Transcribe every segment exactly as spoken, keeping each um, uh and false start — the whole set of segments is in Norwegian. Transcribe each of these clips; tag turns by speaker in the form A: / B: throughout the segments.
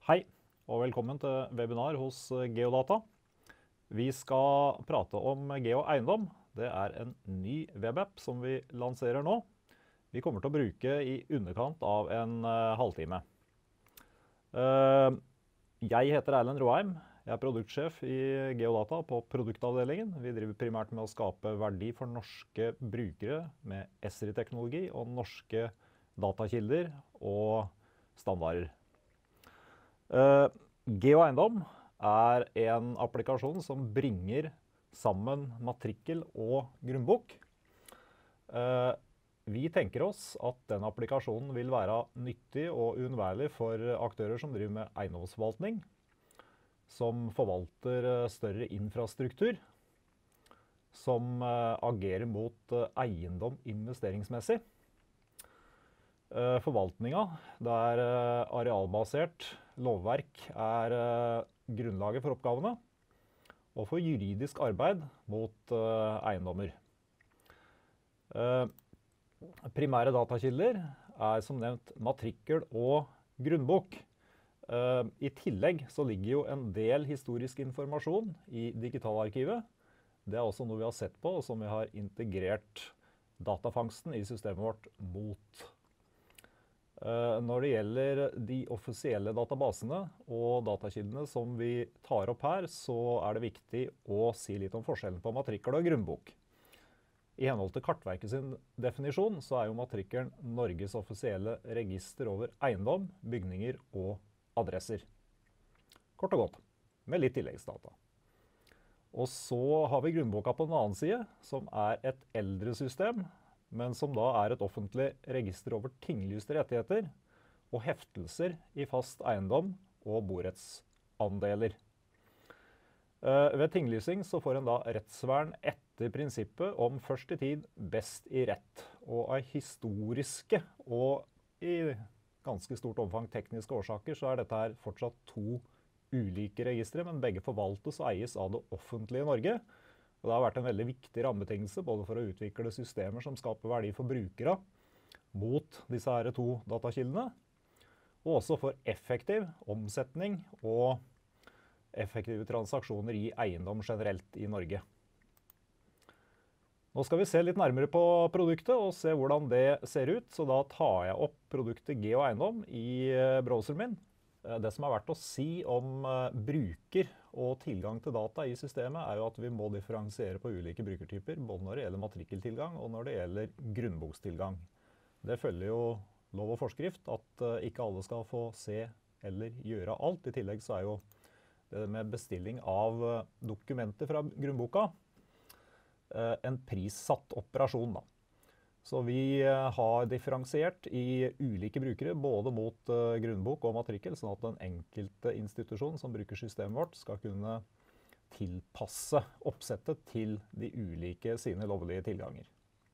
A: Hei, og velkommen til webinar hos Geodata. Vi skal prate om GeoEiendom. Det er en ny webapp som vi lanserer nå. Vi kommer til å bruke i underkant av en uh, halvtime. Uh, jeg heter Erlend Roheim. Jeg er produktsjef i Geodata på produktavdelingen. Vi driver primært med å skape verdi for norske brukere med Esri-teknologi og norske datakilder og standarder. Uh, GeoEiendom er en applikasjon som bringer sammen matrikkel og grunnbok. Uh, vi tenker oss at den applikasjonen vil være nyttig og uunnværlig for aktører som driver med eiendomsforvaltning, som forvalter større infrastruktur, som uh, agerer mot uh, eiendom investeringsmessig. Forvaltninga, det er arealbasert lovverk, er grunnlaget for oppgavene, og for juridisk arbeid mot eiendommer. Primære datakilder er som nevnt matrikkel og grunnbok. I tillegg så ligger jo en del historisk informasjon i digitalarkivet. Det er også noe vi har sett på, og som vi har integrert datafangsten i systemet vårt mot. Når det gjelder de offisielle databasene og datakildene som vi tar opp her, så er det viktig å si litt om forskjellen på matrikkel og grunnbok. I henhold til Kartverket sin definisjon så er jo matrikkelen Norges offisielle register over eiendom, bygninger og adresser. Kort og godt, med litt tilleggsdata. Og så har vi grunnboka på den annen side, som er et eldre system, men som da er et offentlig register over tinglyste rettigheter og heftelser i fast eiendom og borettsandeler. Ved tinglysing så får en da rettsvern etter prinsippet om først i tid, best i rett. Og av historiske og i ganske stort omfang tekniske årsaker så er dette her fortsatt to ulike registre, men begge forvaltes og eies av det offentlige Norge. Og det har vært en veldig viktig rammebetingelse både for å utvikle systemer som skaper verdi for brukere mot disse her to datakildene, og også for effektiv omsetning og effektive transaksjoner i eiendom generelt i Norge. Nå skal vi se litt nærmere på produktet og se hvordan det ser ut, så da tar jeg opp produktet GeoEiendom i browseren min. Det som er verdt å si om bruker og tilgang til data i systemet er jo at vi må differensiere på ulike brukertyper, både når det gjelder matrikkeltilgang og når det gjelder grunnbokstilgang. Det følger jo lov og forskrift at ikke alle skal få se eller gjøre alt. I tillegg så er jo det med bestilling av dokumenter fra grunnboka en prissatt operasjon da. Så vi har differensiert i ulike brukere, både mot grunnbok og matrikkel, sånn at den enkelte institusjon som bruker systemet vårt skal kunne tilpasse oppsettet til de ulike sine lovlige tilganger.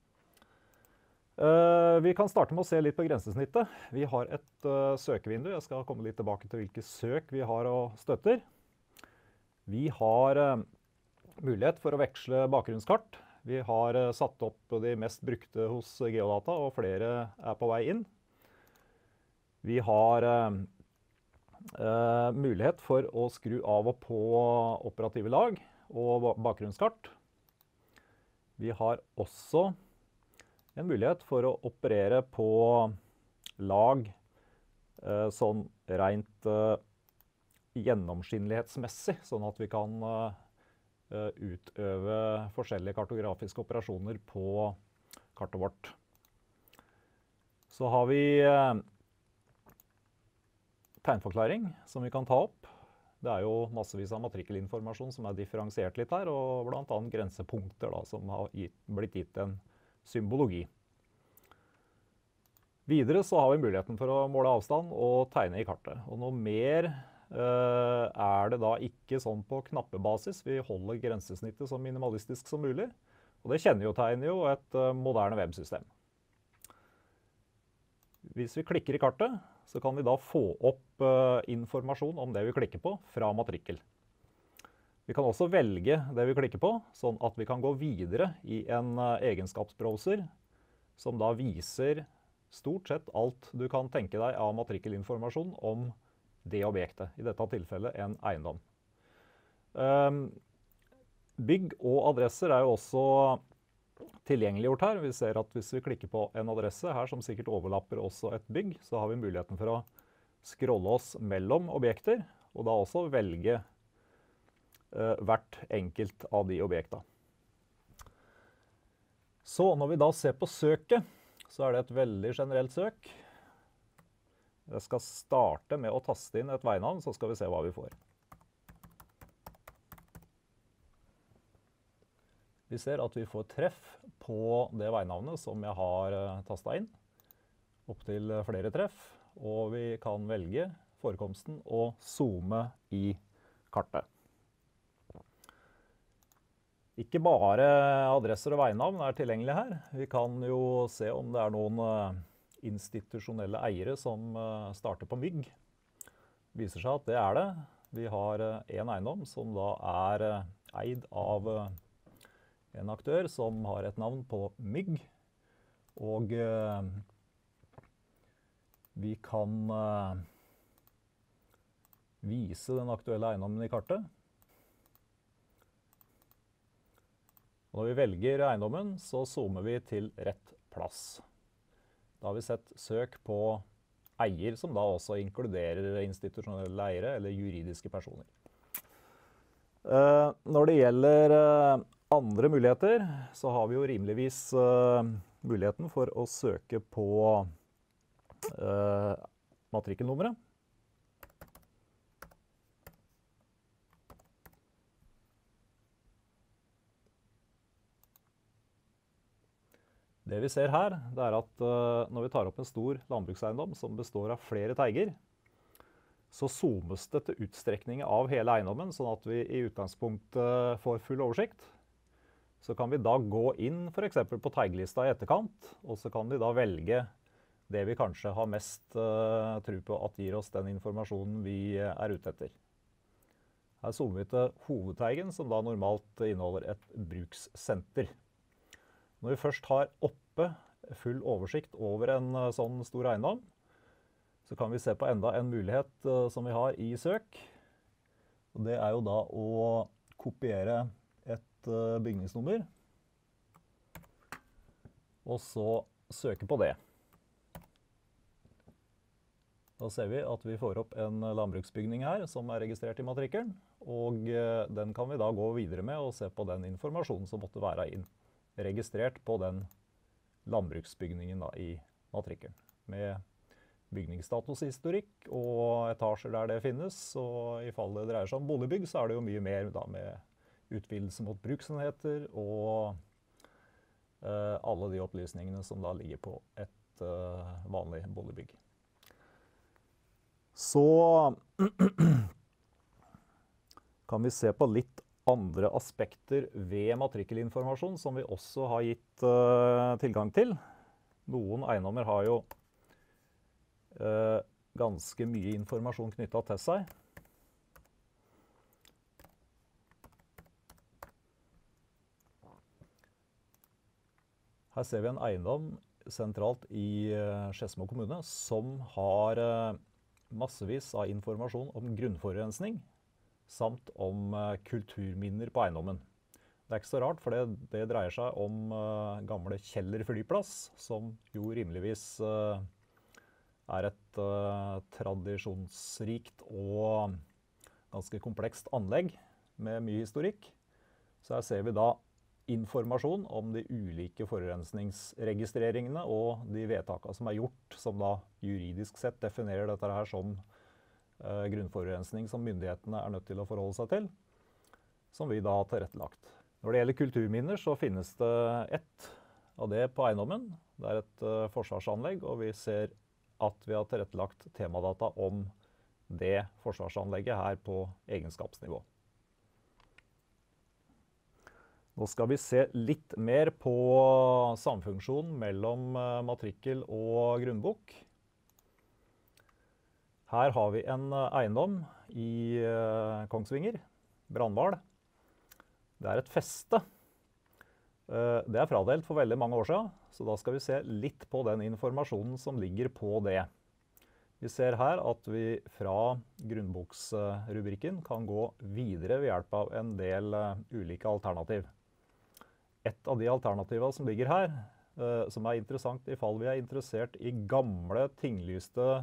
A: Vi kan starte med å se litt på grensesnittet. Vi har et søkevindu. Jeg skal komme litt tilbake til hvilke søk vi har og støtter. Vi har mulighet for å veksle bakgrunnskart. Vi har satt opp de mest brukte hos Geodata, og flere er på vei inn. Vi har eh, mulighet for å skru av og på operative lag og bakgrunnskart. Vi har også en mulighet for å operere på lag eh, sånn rent eh, gjennomskinnelighetsmessig, sånn at vi kan eh, utøve forskjellige kartografiske operasjoner på kartet vårt. Så har vi tegnforklaring som vi kan ta opp. Det er jo massevis av matrikkelinformasjon som er differensiert litt her, og blant annet grensepunkter da, som har gitt, blitt gitt en symbologi. Videre så har vi muligheten for å måle avstand og tegne i kartet. Og noe mer Uh, er det da ikke sånn på knappebasis. Vi holder grensesnittet så minimalistisk som mulig, og det kjennetegner jo et uh, moderne websystem. Hvis vi klikker i kartet, så kan vi da få opp uh, informasjon om det vi klikker på fra matrikkel. Vi kan også velge det vi klikker på, sånn at vi kan gå videre i en uh, egenskapsbrowser som da viser stort sett alt du kan tenke deg av matrikkelinformasjon om det objektet. I dette tilfellet en eiendom. Um, bygg og adresser er jo også tilgjengeliggjort her. Vi ser at hvis vi klikker på en adresse her som sikkert overlapper også et bygg, så har vi muligheten for å scrolle oss mellom objekter, og da også velge uh, hvert enkelt av de objektene. Så når vi da ser på søket, så er det et veldig generelt søk. Jeg skal starte med å taste inn et veinavn, så skal vi se hva vi får. Vi ser at vi får treff på det veinavnet som jeg har tastet inn, opp til flere treff, og vi kan velge forekomsten og zoome i kartet. Ikke bare adresser og veinavn er tilgjengelige her. Vi kan jo se om det er noen institusjonelle eiere som starter på mygg. Det viser seg at det er det. Vi har en eiendom som da er eid av en aktør som har et navn på mygg, og eh, vi kan eh, vise den aktuelle eiendommen i kartet. Når vi velger eiendommen, så zoomer vi til rett plass. Da har vi sett søk på eier, som da også inkluderer institusjonelle eiere eller juridiske personer. Eh, når det gjelder eh, andre muligheter, så har vi jo rimeligvis uh, muligheten for å søke på uh, matrikkelnummeret. Det vi ser her, det er at uh, når vi tar opp en stor landbrukseiendom som består av flere teiger, så zoomes det til utstrekning av hele eiendommen, sånn at vi i utgangspunktet får full oversikt. Så kan vi da gå inn for eksempel på teiglista i etterkant, og så kan vi da velge det vi kanskje har mest uh, tro på at gir oss den informasjonen vi er ute etter. Her zoomer vi til hovedteigen, som da normalt inneholder et brukssenter. Når vi først har oppe full oversikt over en uh, sånn stor eiendom, så kan vi se på enda en mulighet uh, som vi har i søk. Og det er jo da å kopiere et bygningsnummer, og så søke på det. Da ser vi at vi får opp en landbruksbygning her som er registrert i matrikkelen, og den kan vi da gå videre med og se på den informasjonen som måtte være inn, registrert på den landbruksbygningen da, i matrikkelen, med bygningsstatushistorikk og etasjer der det finnes, og i fall det dreier seg om boligbygg, så er det jo mye mer da med utvidelse mot bruksenheter og uh, alle de opplysningene som da ligger på et uh, vanlig boligbygg. Så kan vi se på litt andre aspekter ved matrikkelinformasjon som vi også har gitt uh, tilgang til. Noen eiendommer har jo uh, ganske mye informasjon knyttet til seg. Her ser vi en eiendom sentralt i Skedsmo kommune som har massevis av informasjon om grunnforurensning, samt om kulturminner på eiendommen. Det er ikke så rart, for det, det dreier seg om gamle Kjeller flyplass, som jo rimeligvis er et tradisjonsrikt og ganske komplekst anlegg med mye historikk. Så her ser vi da informasjon om de ulike forurensningsregistreringene og de vedtakene som er gjort, som da juridisk sett definerer dette her som eh, grunnforurensning som myndighetene er nødt til å forholde seg til, som vi da har tilrettelagt. Når det gjelder kulturminner, så finnes det ett av det på eiendommen. Det er et uh, forsvarsanlegg, og vi ser at vi har tilrettelagt temadata om det forsvarsanlegget her på egenskapsnivå. Nå skal vi se litt mer på samfunksjonen mellom matrikkel og grunnbok. Her har vi en eiendom i Kongsvinger, Brandval. Det er et feste. Det er fradelt for veldig mange år siden, så da skal vi se litt på den informasjonen som ligger på det. Vi ser her at vi fra grunnboksrubrikken kan gå videre ved hjelp av en del ulike alternativ. Et av de alternativene som ligger her, som er interessant i fall vi er interessert i gamle tinglyste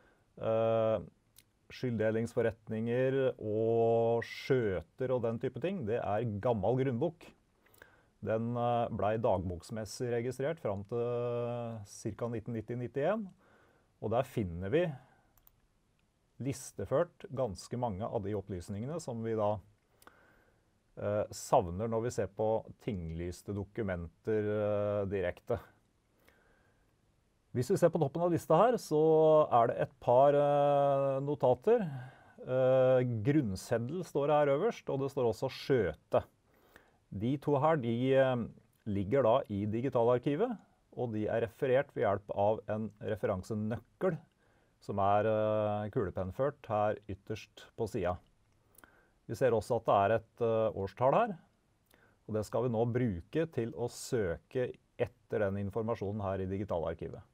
A: skylddelingsforretninger og skjøter og den type ting, det er gammel grunnbok. Den ble dagboksmessig registrert fram til ca. nitten nitti til nittien. Og der finner vi listeført ganske mange av de opplysningene som vi da eh, savner når vi ser på tinglyste dokumenter eh, direkte. Hvis vi ser på toppen av lista her, så er det et par eh, notater. Eh, grunnseddel står her øverst, og det står også skjøte. De to her, de eh, ligger da i digitalarkivet, og de er referert ved hjelp av en referansenøkkel som er uh, kulepennført her ytterst på siden. Vi ser også at det er et uh, årstall her, og det skal vi nå bruke til å søke etter den informasjonen her i digitalarkivet.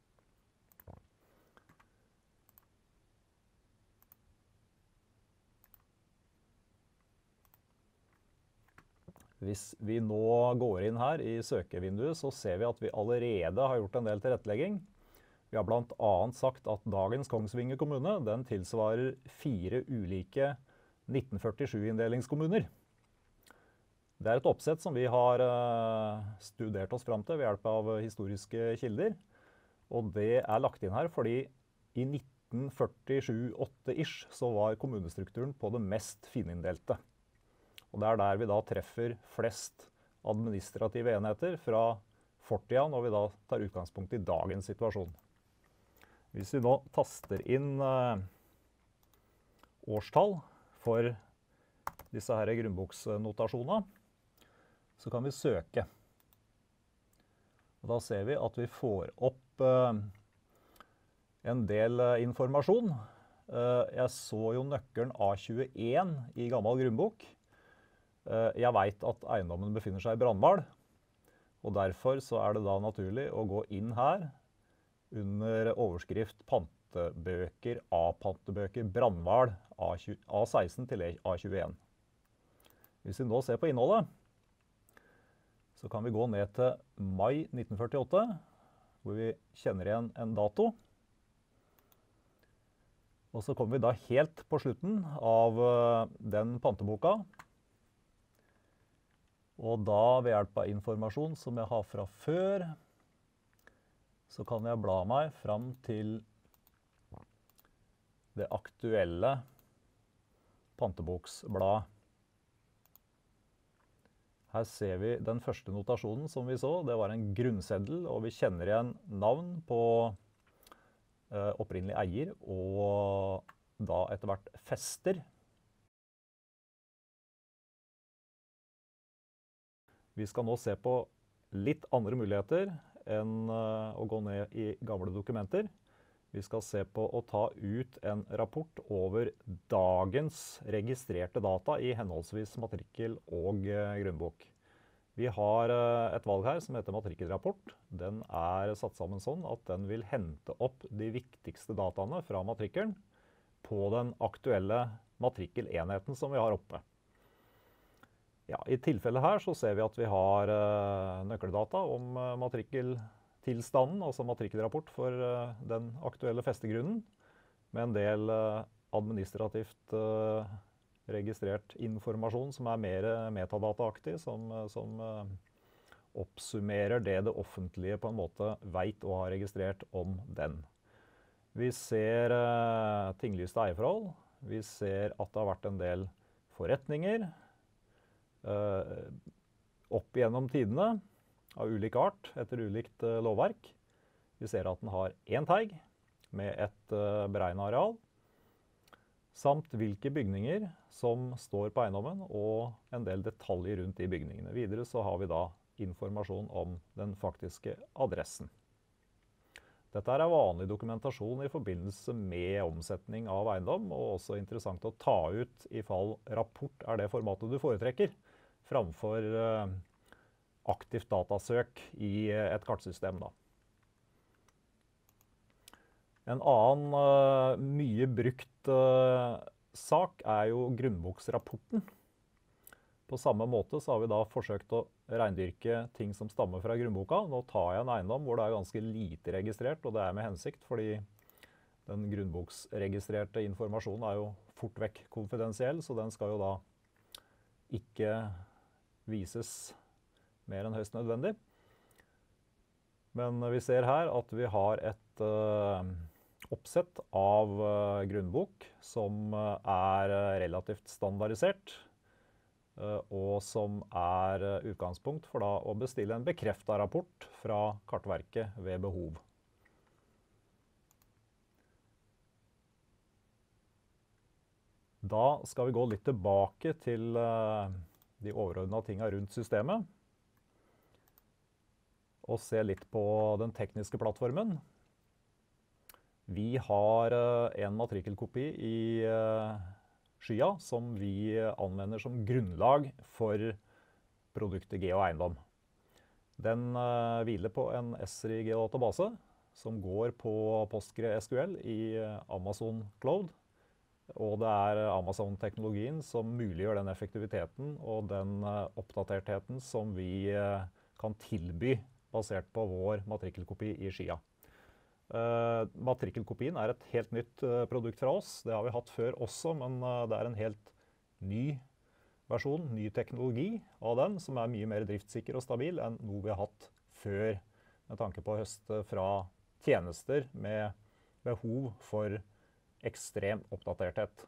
A: Hvis vi nå går inn her i søkevinduet, så ser vi at vi allerede har gjort en del tilrettelegging. Vi har blant annet sagt at dagens Kongsvinger kommune, den tilsvarer fire ulike nitten førtisju-inndelingskommuner. Det er et oppsett som vi har studert oss fram til ved hjelp av historiske kilder. Og det er lagt inn her fordi i nitten førtisju åtte-ish så var kommunestrukturen på det mest fininndelte. Og det er der vi da treffer flest administrative enheter fra fortiden når vi da tar utgangspunkt i dagens situasjon. Hvis vi nå taster inn eh, årstall for disse her grunnboksnotasjonene, så kan vi søke. Og da ser vi at vi får opp eh, en del eh, informasjon. Eh, jeg så jo nøkkelen A tjueen i gammel grunnbok. Jeg vet at eiendommen befinner seg i brannval, og derfor så er det da naturlig å gå inn her under overskrift pantebøker, A-pantebøker, brannval, A seksten til A tjueen. Hvis vi nå ser på innholdet, så kan vi gå ned til mai nitten førtiåtte, hvor vi kjenner igjen en dato. Og så kommer vi da helt på slutten av den panteboka. Og da ved hjelp av informasjon som jeg har fra før, så kan jeg bla meg fram til det aktuelle panteboksbladet. Her ser vi den første notasjonen som vi så, det var en grunnseddel, og vi kjenner igjen navn på eh, opprinnelig eier, og da etter hvert fester. Vi skal nå se på litt andre muligheter enn å gå ned i gamle dokumenter. Vi skal se på å ta ut en rapport over dagens registrerte data i henholdsvis matrikkel og grunnbok. Vi har et valg her som heter matrikkelrapport. Den er satt sammen sånn at den vil hente opp de viktigste dataene fra matrikkelen på den aktuelle matrikkelenheten som vi har oppe. Ja, i tilfellet her så ser vi at vi har uh, nøkkeldata om uh, matrikkeltilstanden, altså matrikkelrapport for uh, den aktuelle festegrunnen, med en del uh, administrativt uh, registrert informasjon som er mer metadataaktig, som, uh, som uh, oppsummerer det det offentlige på en måte vet og har registrert om den. Vi ser uh, tinglyste eierforhold, vi ser at det har vært en del forretninger, Uh, opp gjennom tidene av ulik art etter ulikt uh, lovverk. Vi ser at den har én teig med et uh, beregnet areal, samt hvilke bygninger som står på eiendommen og en del detaljer rundt de bygningene. Videre så har vi da informasjon om den faktiske adressen. Dette er vanlig dokumentasjon i forbindelse med omsetning av eiendom, og også interessant å ta ut i fall rapport er det formatet du foretrekker, framfor uh, aktivt datasøk i et kartsystem da. En annen uh, mye brukt uh, sak er jo grunnboksrapporten. På samme måte så har vi da forsøkt å reindyrke ting som stammer fra grunnboka. Nå tar jeg en eiendom hvor det er ganske lite registrert, og det er med hensikt, fordi den grunnboksregistrerte informasjonen er jo fort vekk konfidensiell, så den skal jo da ikke vises mer enn høyst nødvendig. Men vi ser her at vi har et uh, oppsett av uh, grunnbok som uh, er relativt standardisert, uh, og som er uh, utgangspunkt for da å bestille en bekreftet rapport fra Kartverket ved behov. Da skal vi gå litt tilbake til uh, de overordnede tingene rundt systemet, og se litt på den tekniske plattformen. Vi har en matrikkelkopi i skya som vi anvender som grunnlag for produktet Geo Eiendom. Den hviler på en Esri geodatabase som går på PostgreSQL i Amazon Cloud. Og det er Amazon-teknologien som muliggjør den effektiviteten og den oppdatertheten som vi kan tilby basert på vår matrikkelkopi i skya. Uh, matrikkelkopien er et helt nytt uh, produkt fra oss. Det har vi hatt før også, men uh, det er en helt ny versjon, ny teknologi av den, som er mye mer driftssikker og stabil enn noe vi har hatt før, med tanke på å høste fra tjenester med behov for ekstrem oppdaterthet.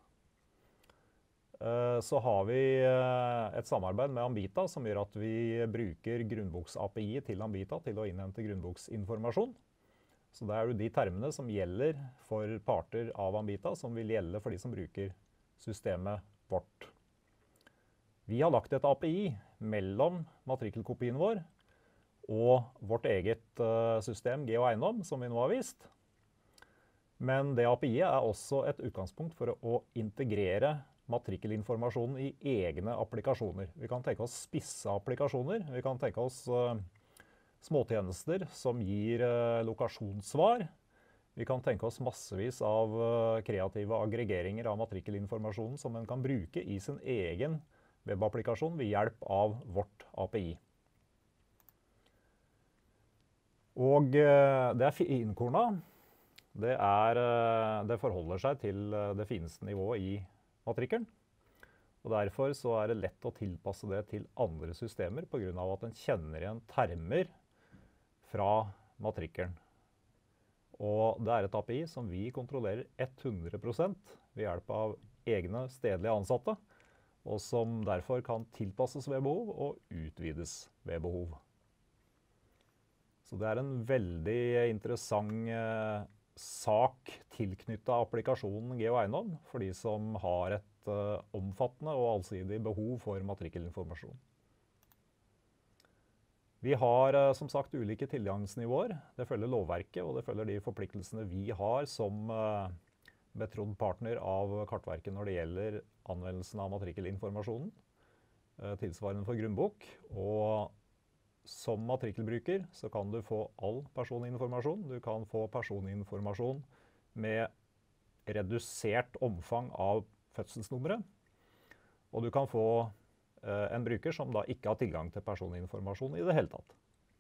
A: Så har vi et samarbeid med Ambita som gjør at vi bruker grunnboks-A P I til Ambita til å innhente grunnboksinformasjon. Så det er jo de termene som gjelder for parter av Ambita som vil gjelde for de som bruker systemet vårt. Vi har lagt et A P I mellom matrikkelkopien vår og vårt eget system Geo Eiendom, som vi nå har vist. Men det A P I-et er også et utgangspunkt for å integrere matrikkelinformasjonen i egne applikasjoner. Vi kan tenke oss spisse applikasjoner. Vi kan tenke oss uh, småtjenester som gir uh, lokasjonssvar. Vi kan tenke oss massevis av uh, kreative aggregeringer av matrikkelinformasjonen som en kan bruke i sin egen webapplikasjon ved hjelp av vårt A P I. Og uh, det er finkorna. Det, er, uh, det forholder seg til uh, det fineste nivået i matrikkelen. Og derfor så er det lett å tilpasse det til andre systemer på grunn av at den kjenner igjen termer fra matrikkelen. Og det er et A P I som vi kontrollerer hundre prosent ved hjelp av egne stedlige ansatte, og som derfor kan tilpasses ved behov og utvides ved behov. Så det er en veldig interessant eh, sak tilknyttet applikasjonen Geo Eiendom for de som har et uh, omfattende og allsidig behov for matrikkelinformasjon. Vi har uh, som sagt ulike tilgangsnivåer. Det følger lovverket og det følger de forpliktelsene vi har som uh, betrodd partner av Kartverket når det gjelder anvendelsen av matrikkelinformasjonen, uh, tilsvarende for grunnbok. Og som matrikkelbruker så kan du få all personinformasjon. Du kan få personinformasjon med redusert omfang av fødselsnummeret. Og du kan få eh, en bruker som da ikke har tilgang til personinformasjon i det hele tatt.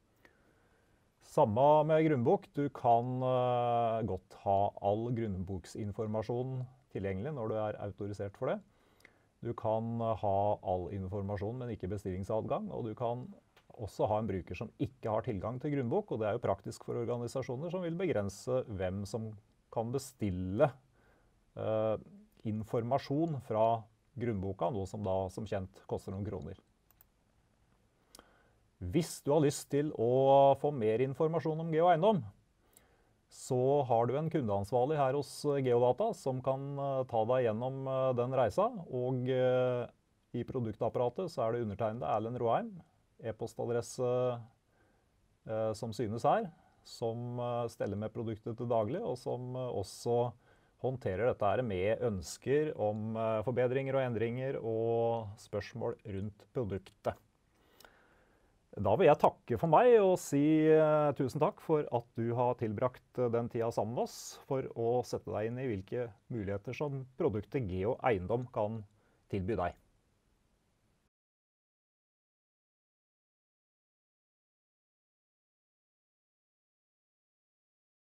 A: Samme med grunnbok. Du kan eh, godt ha all grunnboksinformasjon tilgjengelig når du er autorisert for det. Du kan ha all informasjon, men ikke bestillingsadgang, og du kan også ha en bruker som ikke har tilgang til grunnbok, og det er jo praktisk for organisasjoner som vil begrense hvem som kan bestille eh, informasjon fra grunnboka, noe som da som kjent koster noen kroner. Hvis du har lyst til å få mer informasjon om Geo Eiendom, så har du en kundeansvarlig her hos Geodata som kan ta deg gjennom den reisa, og eh, i produktapparatet så er det undertegnede Erlend Roheim, e-postadresse eh, som synes her, som eh, steller med produktet til daglig, og som eh, også håndterer dette her med ønsker om eh, forbedringer og endringer og spørsmål rundt produktet. Da vil jeg takke for meg og si eh, tusen takk for at du har tilbrakt eh, den tida sammen med oss for å sette deg inn i hvilke muligheter som produktet Geo Eiendom kan tilby deg.